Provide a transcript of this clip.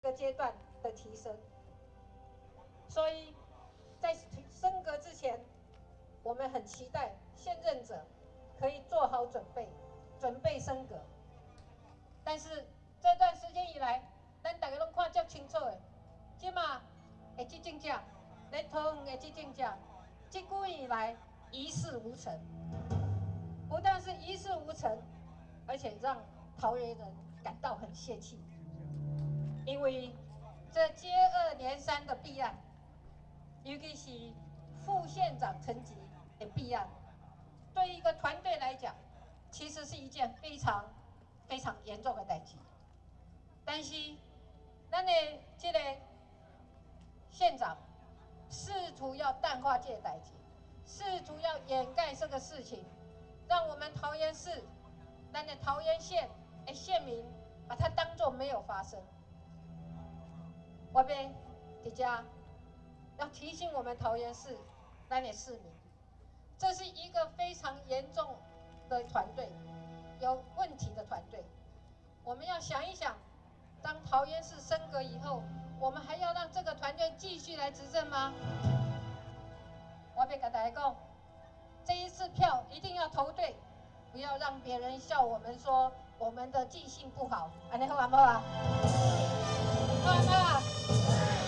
个阶段的提升。所以在升格之前，我们很期待现任者可以做好准备升格。但是这段时间以来，咱大家拢看足清楚的，即马的执政者，咧桃园的执政者，这几年以来一事无成，不但是一事无成，而且让桃园人感到很泄气，因为这接二连三的弊案，尤其是副县长层级的弊案，对一个团队来讲，其实是一件非常严重的代志。但是，咱的这个县长试图要淡化这个代志，试图要掩盖这个事情，让我们桃园市、咱的桃园县的县民把它当作没有发生。我们在这要提醒我们桃园市咱的市民，这是一个非常严重的团队，有问题的团队。我们要想一想，当桃园市升格以后，我们还要让这个团队继续来执政吗？我要跟大家讲，这一次票一定要投对，不要让别人笑我们说我们的记性不好。安尼好啊，好啊，好啊，好啊。